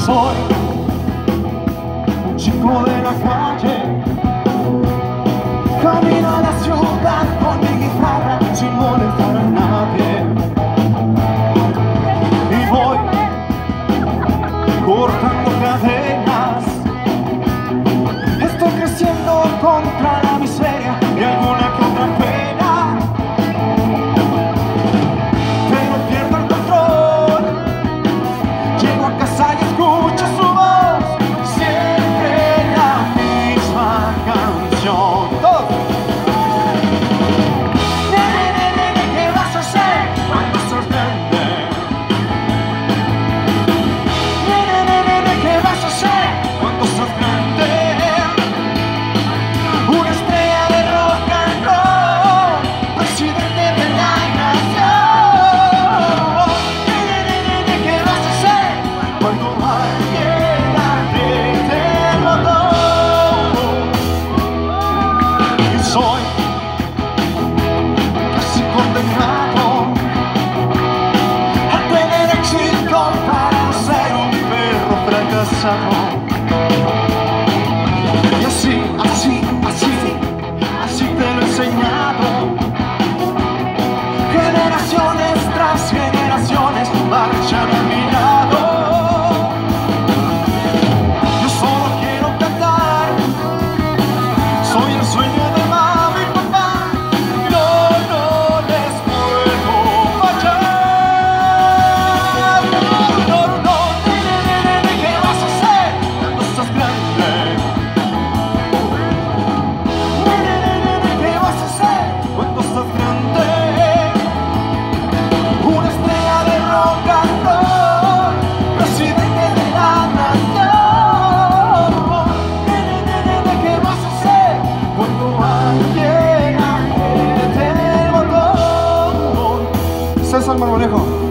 Soy un chico de la calle, camino a la ciudad con mi guitarra sin molestar a nadie. Y voy cortando cadenas, estoy creciendo contra la miseria y alguna que otra pena, pero pierdo el control. Llego a casa y escucho su voz, siempre la misma canción. ¿Qué vas a hacer cuando seas grande? ¿Qué vas a hacer cuando seas grande? Una estrella de rock and roll, presidente de la nación. ¿Qué vas a hacer cuando alguien apriete el botón? Y soy casi condenado a tener éxito para ser un perro fracasado. Y así te lo he enseñado. Generaciones tras generaciones marchan a mi lado. Yo solo quiero cantar, soy el sueño de mami y papá. No les puedo fallar. No, ¿qué vas a hacer cuando seas grande? ¿Qué vas a hacer cuando seas grande? Una estrella de rock and roll, presidente de la nación. ¿Qué vas a hacer cuando alguien apriete el botón? César Marmolejo.